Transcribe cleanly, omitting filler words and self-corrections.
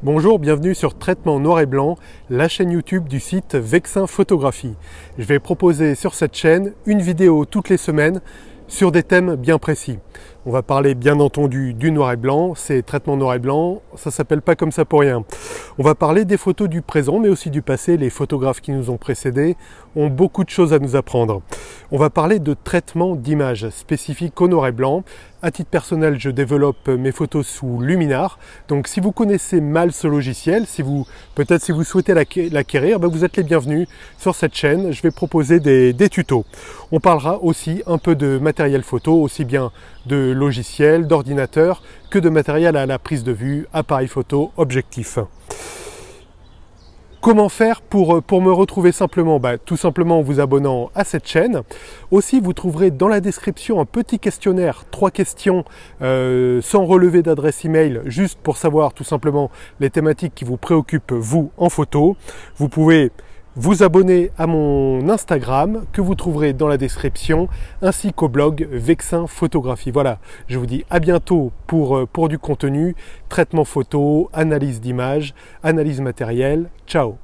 Bonjour, bienvenue sur Traitement Noir et Blanc, la chaîne YouTube du site Vexin Photographie. Je vais proposer sur cette chaîne une vidéo toutes les semaines sur des thèmes bien précis. On va parler bien entendu du noir et blanc, c'est traitement noir et blanc, ça s'appelle pas comme ça pour rien. On va parler des photos du présent mais aussi du passé, les photographes qui nous ont précédés ont beaucoup de choses à nous apprendre. On va parler de traitement d'images spécifiques au noir et blanc. À titre personnel, je développe mes photos sous Luminar, donc si vous connaissez mal ce logiciel, peut-être si vous souhaitez l'acquérir, vous êtes les bienvenus sur cette chaîne. Je vais proposer des tutos. On parlera aussi un peu de matériel photo, aussi bien de logiciels, d'ordinateurs, que de matériel à la prise de vue, appareil photo, objectif. Comment faire pour me retrouver simplement? Tout simplement en vous abonnant à cette chaîne. Aussi, vous trouverez dans la description un petit questionnaire, 3 questions sans relevé d'adresse email, juste pour savoir tout simplement les thématiques qui vous préoccupent vous en photo. Vous pouvez vous abonner à mon Instagram que vous trouverez dans la description ainsi qu'au blog Vexin Photographie. Voilà, je vous dis à bientôt pour du contenu, traitement photo, analyse d'images, analyse matérielle. Ciao!